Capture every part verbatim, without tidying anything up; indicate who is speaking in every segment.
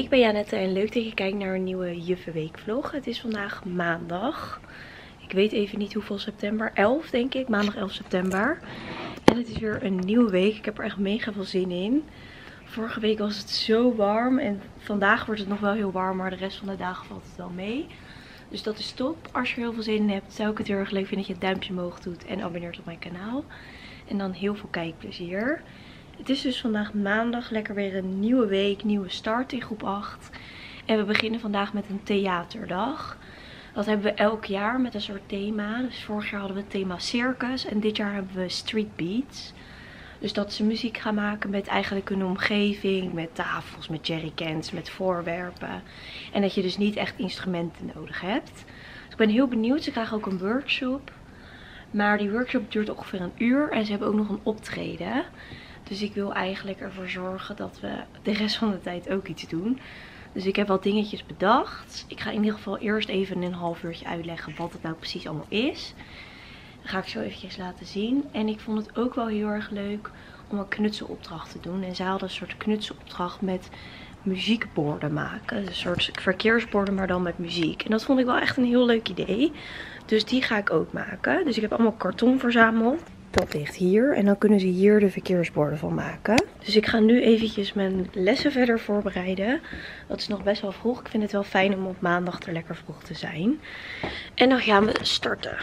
Speaker 1: ik ben Janette en leuk dat je kijkt naar een nieuwe Juffenweek vlog. Het is vandaag maandag. Ik weet even niet hoeveel september. elf denk ik. Maandag elf september. En het is weer een nieuwe week. Ik heb er echt mega veel zin in. Vorige week was het zo warm. En vandaag wordt het nog wel heel warm. Maar de rest van de dagen valt het wel mee. Dus dat is top. Als je er heel veel zin in hebt, zou ik het heel erg leuk vinden dat je het duimpje omhoog doet. En abonneert op mijn kanaal. En dan heel veel kijkplezier. Het is dus vandaag maandag, lekker weer een nieuwe week, nieuwe start in groep acht. En we beginnen vandaag met een theaterdag. Dat hebben we elk jaar met een soort thema. Dus vorig jaar hadden we het thema circus en dit jaar hebben we street beats. Dus dat ze muziek gaan maken met eigenlijk een omgeving, met tafels, met jerrycans, met voorwerpen. En dat je dus niet echt instrumenten nodig hebt. Dus ik ben heel benieuwd, ze krijgen ook een workshop. Maar die workshop duurt ongeveer een uur en ze hebben ook nog een optreden. Dus ik wil eigenlijk ervoor zorgen dat we de rest van de tijd ook iets doen. Dus ik heb wat dingetjes bedacht. Ik ga in ieder geval eerst even een half uurtje uitleggen wat het nou precies allemaal is. Dat ga ik zo eventjes laten zien. En ik vond het ook wel heel erg leuk om een knutselopdracht te doen. En zij hadden een soort knutselopdracht met muziekborden maken. Dus een soort verkeersborden, maar dan met muziek. En dat vond ik wel echt een heel leuk idee. Dus die ga ik ook maken. Dus ik heb allemaal karton verzameld. Dat ligt hier. En dan kunnen ze hier de verkeersborden van maken. Dus ik ga nu eventjes mijn lessen verder voorbereiden. Dat is nog best wel vroeg. Ik vind het wel fijn om op maandag er lekker vroeg te zijn. En dan gaan we starten.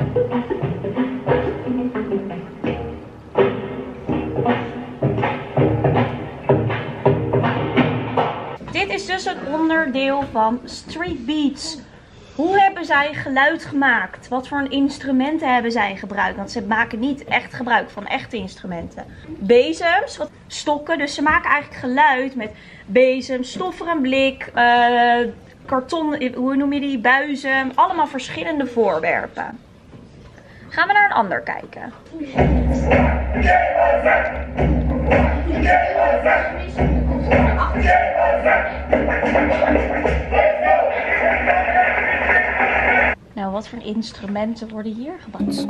Speaker 1: Dit is dus een onderdeel van Street Beats. Hoe hebben zij geluid gemaakt? Wat voor instrumenten hebben zij gebruikt? Want ze maken niet echt gebruik van echte instrumenten. Bezems, wat stokken. Dus ze maken eigenlijk geluid met bezem, stoffer en blik, uh, karton, hoe noem je die, buizen. Allemaal verschillende voorwerpen. Gaan we naar een ander kijken. Nou, wat voor instrumenten worden hier gebruikt?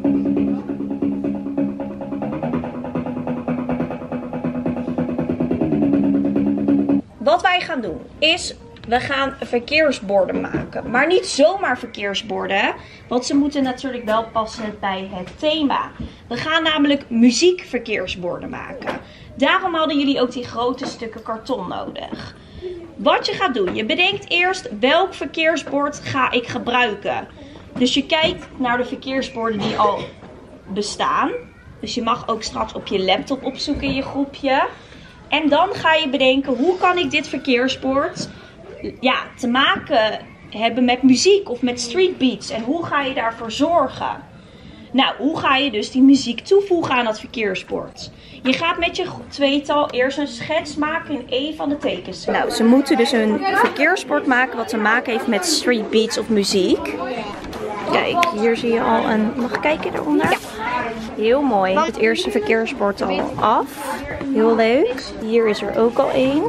Speaker 1: Wat wij gaan doen is, we gaan verkeersborden maken. Maar niet zomaar verkeersborden, want ze moeten natuurlijk wel passen bij het thema. We gaan namelijk muziekverkeersborden maken. Daarom hadden jullie ook die grote stukken karton nodig. Wat je gaat doen, je bedenkt eerst welk verkeersbord ga ik gebruiken. Dus je kijkt naar de verkeersborden die al bestaan. Dus je mag ook straks op je laptop opzoeken in je groepje. En dan ga je bedenken, hoe kan ik dit verkeersbord ja, te maken hebben met muziek of met street beats. En hoe ga je daarvoor zorgen? Nou, hoe ga je dus die muziek toevoegen aan dat verkeersbord? Je gaat met je tweetal eerst een schets maken in één van de tekens. Nou, ze moeten dus een verkeersbord maken wat te maken heeft met street beats of muziek. Kijk, hier zie je al een... Mag ik kijken eronder? Ja. Heel mooi. Het eerste verkeersbord al af. Heel leuk. Hier is er ook al één.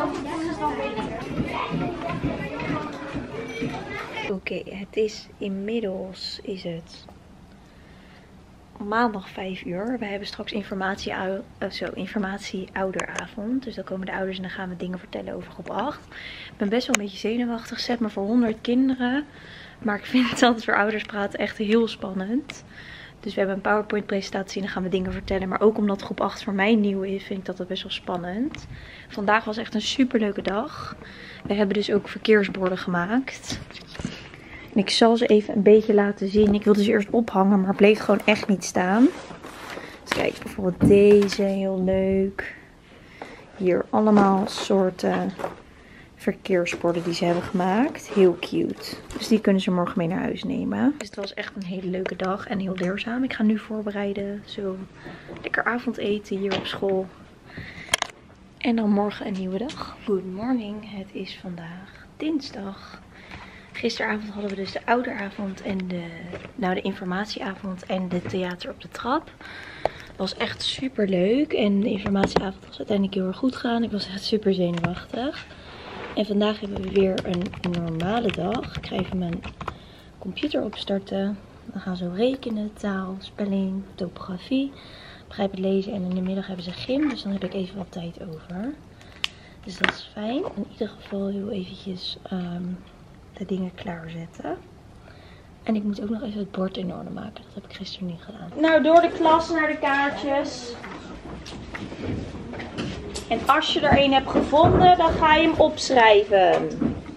Speaker 1: Oké, okay, het is inmiddels is het... maandag vijf uur. We hebben straks informatie, uh, zo, informatie ouderavond. Dus dan komen de ouders en dan gaan we dingen vertellen over groep acht. Ik ben best wel een beetje zenuwachtig. Zet me voor honderd kinderen. Maar ik vind het altijd voor ouders praten echt heel spannend. Dus we hebben een PowerPoint presentatie en dan gaan we dingen vertellen. Maar ook omdat groep acht voor mij nieuw is, vind ik dat best wel spannend. Vandaag was echt een super leuke dag. We hebben dus ook verkeersborden gemaakt. En ik zal ze even een beetje laten zien. Ik wilde ze eerst ophangen, maar het bleef gewoon echt niet staan. Dus kijk, bijvoorbeeld deze, heel leuk. Hier allemaal soorten verkeersborden die ze hebben gemaakt. Heel cute. Dus die kunnen ze morgen mee naar huis nemen. Dus het was echt een hele leuke dag en heel leerzaam. Ik ga nu voorbereiden. Zo lekker avondeten hier op school. En dan morgen een nieuwe dag. Good morning. Het is vandaag dinsdag. Gisteravond hadden we dus de ouderavond en de, nou de informatieavond en de theater op de trap. Het was echt super leuk en de informatieavond was uiteindelijk heel erg goed gegaan. Ik was echt super zenuwachtig. En vandaag hebben we weer een normale dag. Ik ga even mijn computer opstarten. We gaan zo rekenen, taal, spelling, topografie, begrijpen lezen en in de middag hebben ze gym. Dus dan heb ik even wat tijd over. Dus dat is fijn. In ieder geval heel eventjes um, de dingen klaarzetten. En ik moet ook nog even het bord in orde maken. Dat heb ik gisteren niet gedaan. Nou, door de klas naar de kaartjes. En als je er een hebt gevonden, dan ga je hem opschrijven.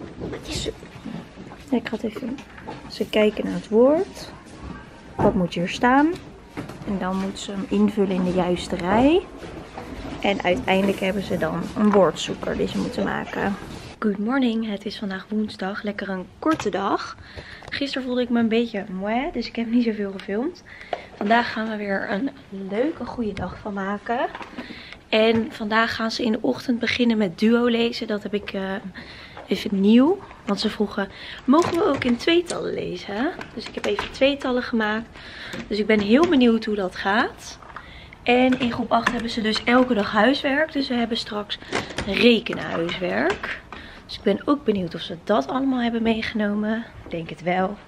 Speaker 1: Ik ga het even ze kijken naar het woord. Wat moet hier staan? En dan moeten ze hem invullen in de juiste rij. En uiteindelijk hebben ze dan een woordzoeker die ze moeten maken. Good morning, het is vandaag woensdag. Lekker een korte dag. Gisteren voelde ik me een beetje moe, dus ik heb niet zoveel gefilmd. Vandaag gaan we weer een leuke, goede dag van maken. En vandaag gaan ze in de ochtend beginnen met duo lezen. Dat heb ik uh, even nieuw. Want ze vroegen, mogen we ook in tweetallen lezen? Dus ik heb even tweetallen gemaakt. Dus ik ben heel benieuwd hoe dat gaat. En in groep acht hebben ze dus elke dag huiswerk. Dus we hebben straks rekenhuiswerk. Dus ik ben ook benieuwd of ze dat allemaal hebben meegenomen. Ik denk het wel.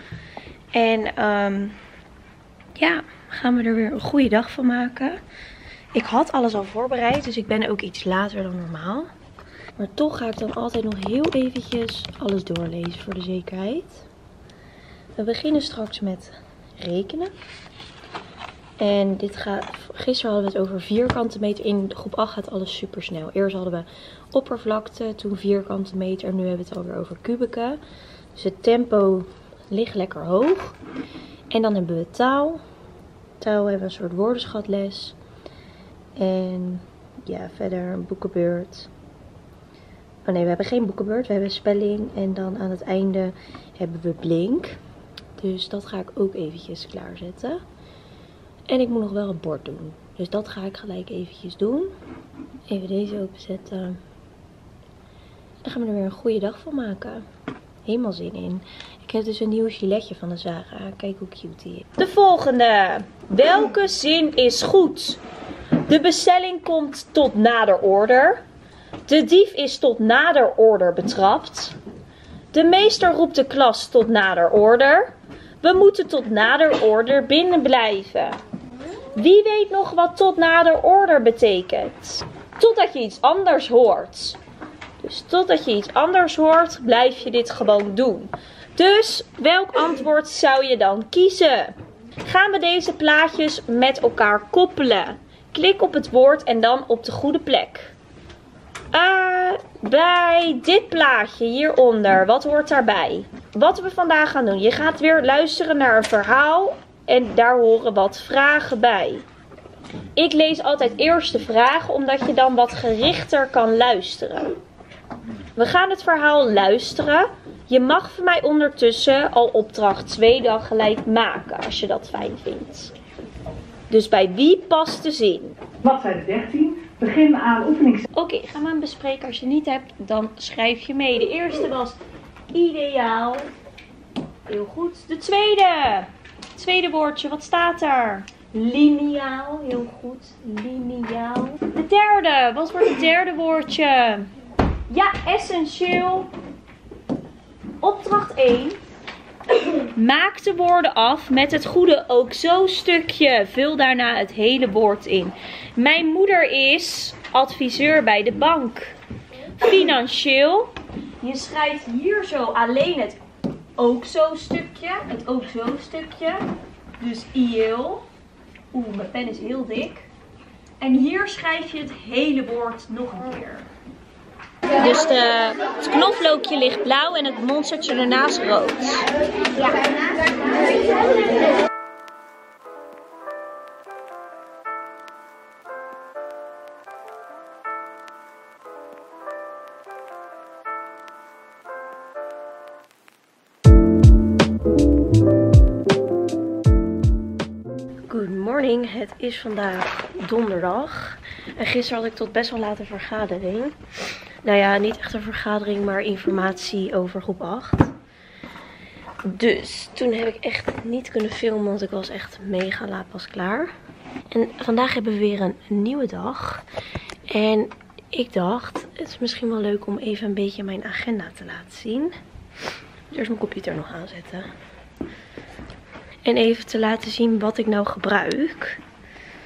Speaker 1: En um, ja, gaan we er weer een goede dag van maken. Ik had alles al voorbereid, dus ik ben ook iets later dan normaal. Maar toch ga ik dan altijd nog heel eventjes alles doorlezen voor de zekerheid. We beginnen straks met rekenen. En dit gaat, gisteren hadden we het over vierkante meter. In groep acht gaat alles super snel. Eerst hadden we oppervlakte, toen vierkante meter. En nu hebben we het alweer over kubieken. Dus het tempo ligt lekker hoog. En dan hebben we taal. Taal hebben we een soort woordenschatles. En ja, verder een boekenbeurt. Oh nee, we hebben geen boekenbeurt. We hebben spelling. En dan aan het einde hebben we blink. Dus dat ga ik ook eventjes klaarzetten. En ik moet nog wel het bord doen. Dus dat ga ik gelijk eventjes doen. Even deze openzetten. Dan gaan we er weer een goede dag van maken. Helemaal zin in. Ik heb dus een nieuw giletje van de Zara. Kijk hoe cute die is. De volgende. Welke zin is goed? De bestelling komt tot nader order. De dief is tot nader order betrapt. De meester roept de klas tot nader order. We moeten tot nader order binnen blijven. Wie weet nog wat tot nader order betekent? Totdat je iets anders hoort. Dus totdat je iets anders hoort, blijf je dit gewoon doen. Dus welk antwoord zou je dan kiezen? Gaan we deze plaatjes met elkaar koppelen? Klik op het woord en dan op de goede plek. Uh, bij dit plaatje hieronder, wat hoort daarbij? Wat we vandaag gaan doen. Je gaat weer luisteren naar een verhaal en daar horen wat vragen bij. Ik lees altijd eerst de vragen, omdat je dan wat gerichter kan luisteren. We gaan het verhaal luisteren. Je mag voor mij ondertussen al opdracht twee dan gelijk maken, als je dat fijn vindt. Dus bij wie past de zin?
Speaker 2: Bladzijde dertien. Begin aan oefening.
Speaker 1: Oké, okay, gaan we hem bespreken. Als je niet hebt, dan schrijf je mee. De eerste was ideaal. Heel goed. De tweede. Het tweede woordje, wat staat er? Lineaal. Heel goed. Lineaal. De derde. Wat wordt het derde woordje? Ja, essentieel. Opdracht één. Maak de woorden af met het goede ook zo stukje. Vul daarna het hele woord in. Mijn moeder is adviseur bij de bank. Financieel. Je schrijft hier zo alleen het ook zo stukje. Het ook zo stukje. Dus ieel. Oeh, mijn pen is heel dik. En hier schrijf je het hele woord nog een keer. Dus de, het knoflookje ligt blauw en het monstertje ernaast rood. Ja. Good morning, het is vandaag donderdag. En gisteren had ik tot best wel laat een vergadering. Nou ja, niet echt een vergadering, maar informatie over groep acht. Dus toen heb ik echt niet kunnen filmen, want ik was echt mega laat pas klaar. En vandaag hebben we weer een nieuwe dag. En ik dacht, het is misschien wel leuk om even een beetje mijn agenda te laten zien. Eerst mijn computer nog aanzetten. En even te laten zien wat ik nou gebruik.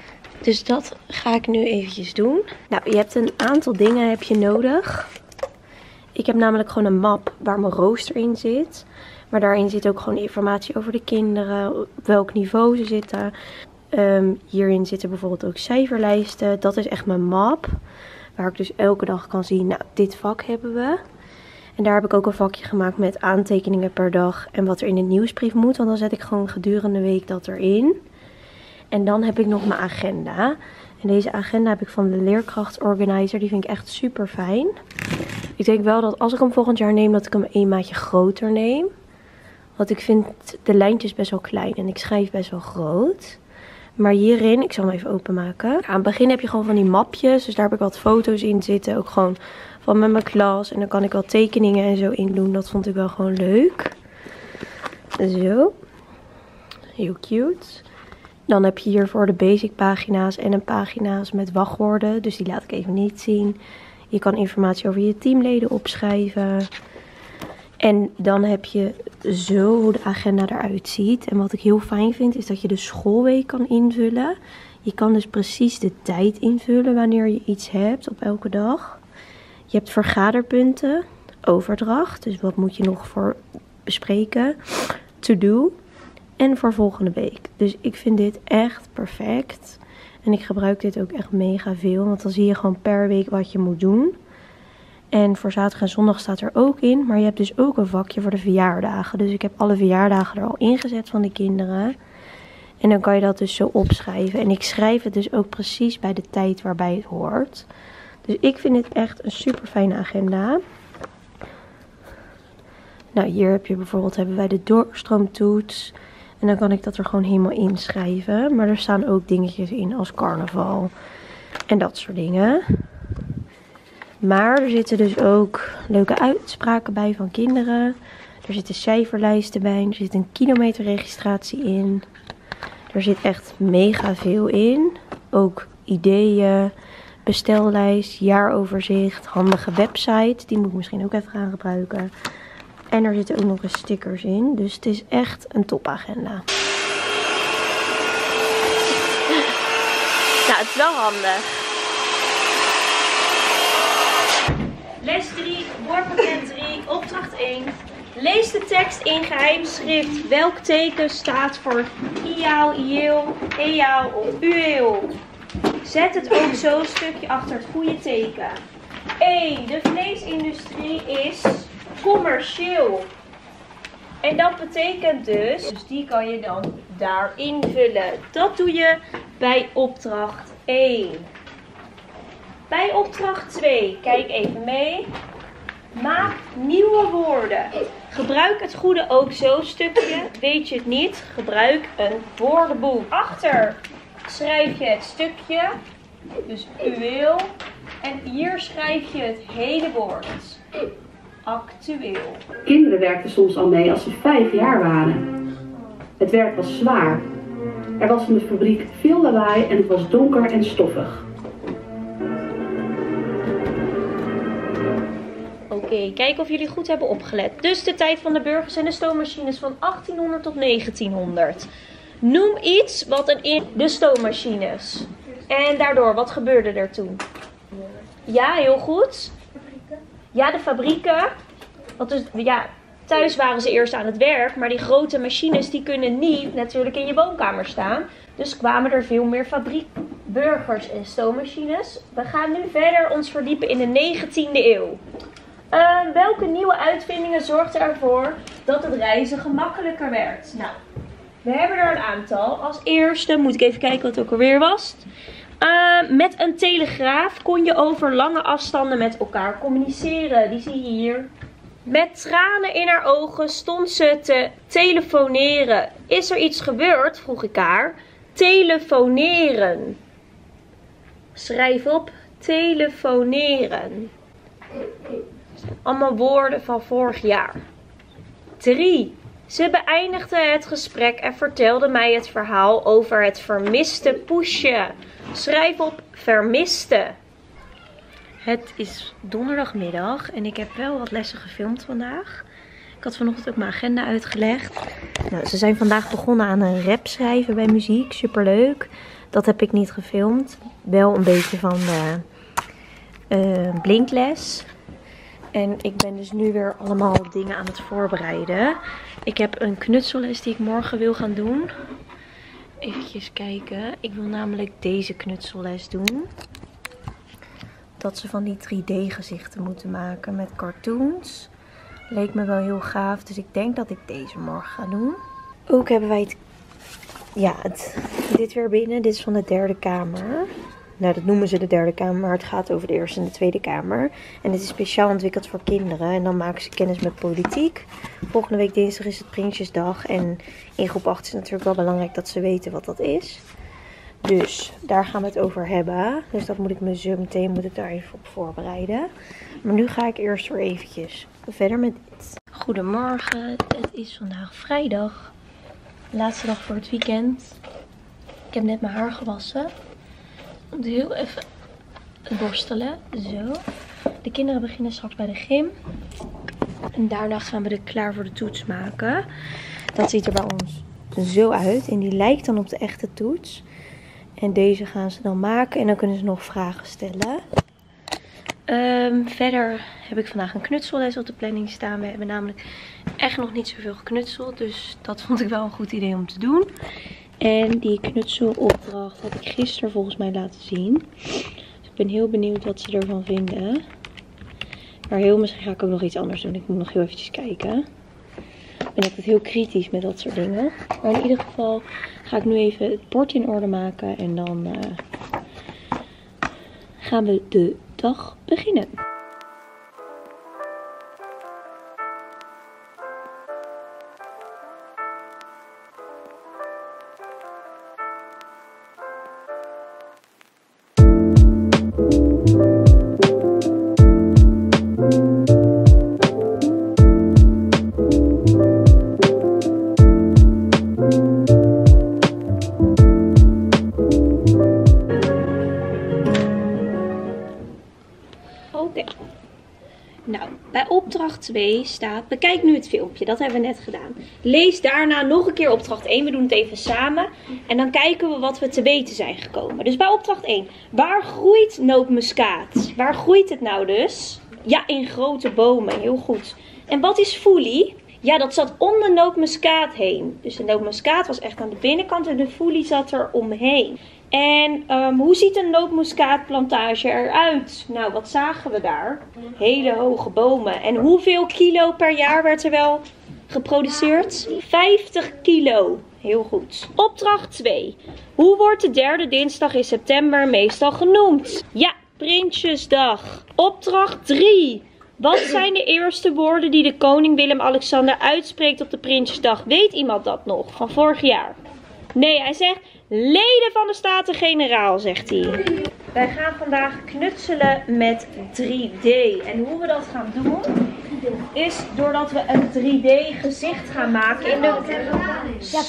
Speaker 1: Dus dat ga ik nu eventjes doen. Nou, je hebt een aantal dingen heb je nodig. Ik heb namelijk gewoon een map waar mijn rooster in zit. Maar daarin zit ook gewoon informatie over de kinderen, op welk niveau ze zitten. Um, hierin zitten bijvoorbeeld ook cijferlijsten. Dat is echt mijn map. Waar ik dus elke dag kan zien, nou, dit vak hebben we. En daar heb ik ook een vakje gemaakt met aantekeningen per dag. En wat er in de nieuwsbrief moet. Want dan zet ik gewoon gedurende de week dat erin. En dan heb ik nog mijn agenda. En deze agenda heb ik van de Leerkrachtorganizer. Die vind ik echt super fijn. Ik denk wel dat als ik hem volgend jaar neem, dat ik hem een maatje groter neem. Want ik vind de lijntjes best wel klein. En ik schrijf best wel groot. Maar hierin, ik zal hem even openmaken. Aan het begin heb je gewoon van die mapjes. Dus daar heb ik wat foto's in zitten. Ook gewoon van met mijn klas. En dan kan ik wel tekeningen en zo in doen. Dat vond ik wel gewoon leuk. Zo. Heel cute. Dan heb je hier voor de basic pagina's en een pagina's met wachtwoorden. Dus die laat ik even niet zien. Je kan informatie over je teamleden opschrijven. En dan heb je zo hoe de agenda eruit ziet. En wat ik heel fijn vind is dat je de schoolweek kan invullen. Je kan dus precies de tijd invullen wanneer je iets hebt op elke dag. Je hebt vergaderpunten, overdracht. Dus wat moet je nog voor bespreken. To do. En voor volgende week. Dus ik vind dit echt perfect. En ik gebruik dit ook echt mega veel. Want dan zie je gewoon per week wat je moet doen. En voor zaterdag en zondag staat er ook in. Maar je hebt dus ook een vakje voor de verjaardagen. Dus ik heb alle verjaardagen er al ingezet van de kinderen. En dan kan je dat dus zo opschrijven. En ik schrijf het dus ook precies bij de tijd waarbij het hoort. Dus ik vind dit echt een super fijne agenda. Nou, hier heb je bijvoorbeeld hebben wij de doorstroomtoets. En dan kan ik dat er gewoon helemaal inschrijven. Maar er staan ook dingetjes in als carnaval. En dat soort dingen. Maar er zitten dus ook leuke uitspraken bij van kinderen. Er zitten cijferlijsten bij. Er zit een kilometerregistratie in. Er zit echt mega veel in. Ook ideeën, bestellijst, jaaroverzicht, handige website. Die moet ik misschien ook even gaan gebruiken. En er zitten ook nog eens stickers in. Dus het is echt een topagenda. Nou, het is wel handig. Les drie, woordpakket drie, opdracht één. Lees de tekst in geheim schrift. Welk teken staat voor iau, ieel, eau of ueel? Zet het ook zo'n stukje achter het goede teken. één. De vleesindustrie is commercieel. En dat betekent dus, dus die kan je dan daar invullen. Dat doe je bij opdracht één. Bij opdracht twee, kijk even mee. Maak nieuwe woorden. Gebruik het goede ook zo'n stukje. Weet je het niet? Gebruik een woordenboek. Achter schrijf je het stukje. Dus uweel. En hier schrijf je het hele woord. Actueel.
Speaker 2: Kinderen werkten soms al mee als ze vijf jaar waren. Het werk was zwaar. Er was in de fabriek veel lawaai en het was donker en stoffig.
Speaker 1: Oké, okay, kijken of jullie goed hebben opgelet. Dus de tijd van de burgers en de stoommachines van achttienhonderd tot negentienhonderd. Noem iets wat een in de stoommachines. En daardoor, wat gebeurde er toen? Ja, heel goed. Ja, de fabrieken. Want dus, ja, thuis waren ze eerst aan het werk. Maar die grote machines die kunnen niet natuurlijk in je woonkamer staan. Dus kwamen er veel meer fabriek, burgers en stoommachines. We gaan nu verder ons verdiepen in de negentiende eeuw. Uh, welke nieuwe uitvindingen zorgden ervoor dat het reizen gemakkelijker werd? Nou, we hebben er een aantal. Als eerste moet ik even kijken wat het ook alweer was. Uh, met een telegraaf kon je over lange afstanden met elkaar communiceren. Die zie je hier. Met tranen in haar ogen stond ze te telefoneren. Is er iets gebeurd? Vroeg ik haar. Telefoneren. Schrijf op. Telefoneren. Allemaal woorden van vorig jaar. drie. Ze beëindigde het gesprek en vertelde mij het verhaal over het vermiste poesje. Schrijf op vermiste. Het is donderdagmiddag en ik heb wel wat lessen gefilmd vandaag. Ik had vanochtend ook mijn agenda uitgelegd. Nou, ze zijn vandaag begonnen aan een rap schrijven bij muziek. Superleuk. Dat heb ik niet gefilmd. Wel een beetje van de uh, blinkles. En ik ben dus nu weer allemaal dingen aan het voorbereiden. Ik heb een knutselles die ik morgen wil gaan doen. Even kijken. Ik wil namelijk deze knutselles doen. Dat ze van die drie D gezichten moeten maken met cartoons. Leek me wel heel gaaf. Dus ik denk dat ik deze morgen ga doen. Ook hebben wij het, ja, het, dit weer binnen. Dit is van de derde kamer. Nou, dat noemen ze de derde kamer, maar het gaat over de eerste en de tweede kamer. En dit is speciaal ontwikkeld voor kinderen. En dan maken ze kennis met politiek. Volgende week dinsdag is het Prinsjesdag. En in groep acht is het natuurlijk wel belangrijk dat ze weten wat dat is. Dus daar gaan we het over hebben. Dus dat moet ik me zo meteen moet ik daar even op voorbereiden. Maar nu ga ik eerst weer eventjes verder met dit. Goedemorgen, het is vandaag vrijdag. Laatste dag voor het weekend. Ik heb net mijn haar gewassen. Ik moet heel even borstelen. Zo. De kinderen beginnen straks bij de gym. En daarna gaan we er klaar voor de toets maken. Dat ziet er bij ons zo uit. En die lijkt dan op de echte toets. En deze gaan ze dan maken. En dan kunnen ze nog vragen stellen. Um, verder heb ik vandaag een knutselles op de planning staan. We hebben namelijk echt nog niet zoveel geknutseld. Dus dat vond ik wel een goed idee om te doen. En die knutselopdracht heb ik gisteren volgens mij laten zien. Dus ik ben heel benieuwd wat ze ervan vinden. Maar heel misschien ga ik ook nog iets anders doen. Ik moet nog heel eventjes kijken. Ik ben altijd heel kritisch met dat soort dingen. Maar in ieder geval ga ik nu even het bord in orde maken. En dan uh, gaan we de dag beginnen. Nou, bij opdracht twee staat, bekijk nu het filmpje, dat hebben we net gedaan. Lees daarna nog een keer opdracht één, we doen het even samen. En dan kijken we wat we te weten zijn gekomen. Dus bij opdracht één, waar groeit nootmuskaat? Waar groeit het nou dus? Ja, in grote bomen, heel goed. En wat is foelie? Ja, dat zat om de nootmuskaat heen. Dus de nootmuskaat was echt aan de binnenkant en de foelie zat er omheen. En um, hoe ziet een nootmuskaatplantage eruit? Nou, wat zagen we daar? Hele hoge bomen. En hoeveel kilo per jaar werd er wel geproduceerd? vijftig kilo. Heel goed. Opdracht twee. Hoe wordt de derde dinsdag in september meestal genoemd? Ja, Prinsjesdag. Opdracht drie. Wat zijn de eerste woorden die de koning Willem-Alexander uitspreekt op de Prinsjesdag? Weet iemand dat nog? Van vorig jaar? Nee, hij zegt leden van de Staten-Generaal, zegt hij. Wij gaan vandaag knutselen met drie D. En hoe we dat gaan doen, is doordat we een drie D gezicht gaan maken in de... Ja,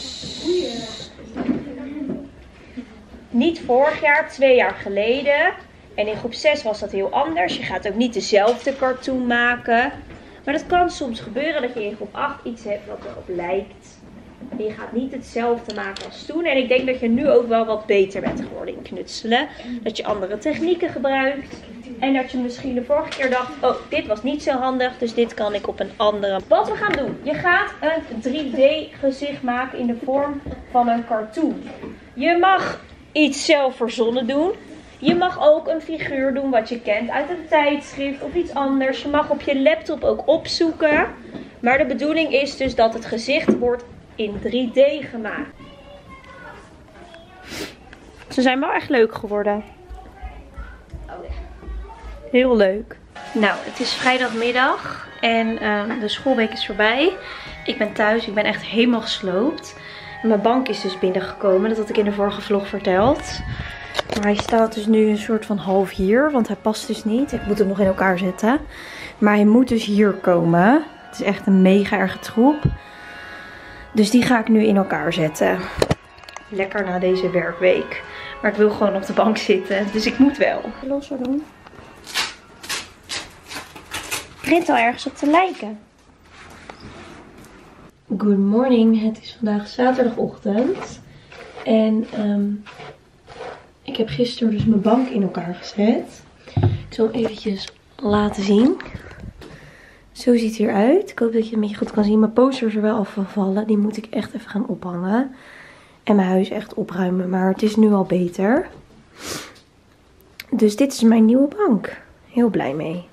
Speaker 1: niet vorig jaar, twee jaar geleden. En in groep zes was dat heel anders. Je gaat ook niet dezelfde cartoon maken. Maar dat kan soms gebeuren dat je in groep acht iets hebt wat erop lijkt. Je gaat niet hetzelfde maken als toen. En ik denk dat je nu ook wel wat beter bent geworden in knutselen. Dat je andere technieken gebruikt. En dat je misschien de vorige keer dacht, oh, dit was niet zo handig. Dus dit kan ik op een andere. Wat we gaan doen. Je gaat een drie D gezicht maken in de vorm van een cartoon. Je mag iets zelf verzonnen doen. Je mag ook een figuur doen wat je kent uit een tijdschrift of iets anders. Je mag op je laptop ook opzoeken. Maar de bedoeling is dus dat het gezicht wordt in drie D gemaakt. Ze zijn wel echt leuk geworden. Heel leuk. Nou, het is vrijdagmiddag en uh, de schoolweek is voorbij. Ik ben thuis, ik ben echt helemaal gesloopt. En mijn bank is dus binnengekomen, dat had ik in de vorige vlog verteld. Maar hij staat dus nu een soort van half hier, want hij past dus niet. Ik moet hem nog in elkaar zetten. Maar hij moet dus hier komen. Het is echt een mega erge troep. Dus die ga ik nu in elkaar zetten. Lekker na deze werkweek. Maar ik wil gewoon op de bank zitten, dus ik moet wel. Losser doen. Het begint al ergens op te lijken. Good morning, het is vandaag zaterdagochtend. En um, Ik heb gisteren dus mijn bank in elkaar gezet. Ik zal hem eventjes laten zien. Zo ziet hij eruit. Ik hoop dat je het een beetje goed kan zien. Mijn poster is er wel afgevallen. Die moet ik echt even gaan ophangen. En mijn huis echt opruimen. Maar het is nu al beter. Dus dit is mijn nieuwe bank. Heel blij mee.